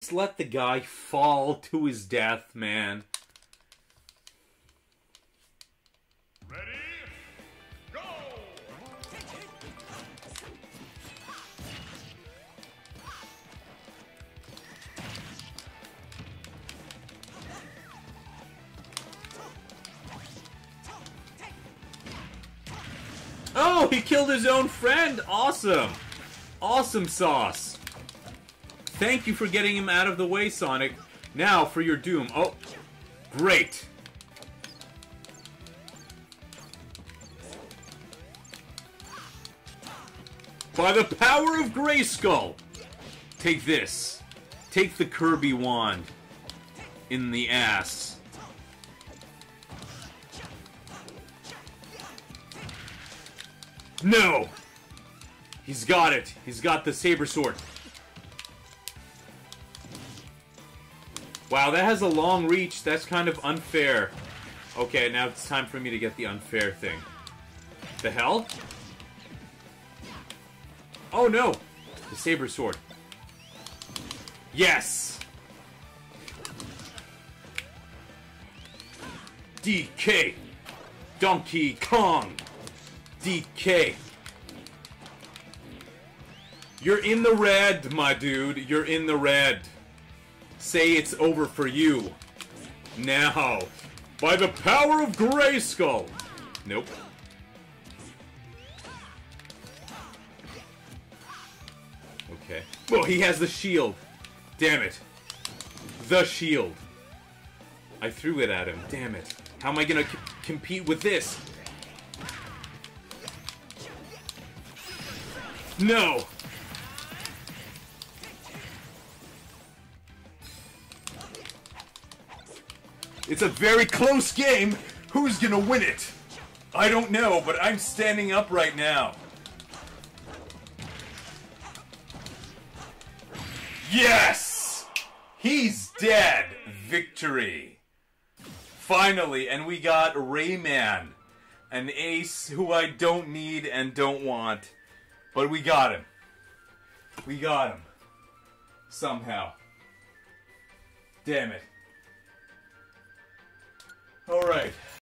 Just let the guy fall to his death, man. Ready? Go! Oh, he killed his own friend! Awesome! Awesome sauce! Thank you for getting him out of the way, Sonic. Now for your doom. Oh, great! By the power of Grayskull! Take this. Take the Kirby wand. In the ass. No! He's got it. He's got the saber sword. Wow, that has a long reach. That's kind of unfair. Okay, now it's time for me to get the unfair thing. The hell? Oh no! The saber sword. Yes! DK! Donkey Kong! DK! You're in the red, my dude. You're in the red. Say it's over for you. Now. By the power of Grayskull! Nope. Okay. Oh, he has the shield. Damn it. The shield. I threw it at him. Damn it. How am I gonna compete with this? No! It's a very close game. Who's gonna win it? I don't know, but I'm standing up right now. Yes! He's dead! Victory! Finally, and we got Rayman. An ace who I don't need and don't want. But we got him. We got him. Somehow. Damn it. Alright.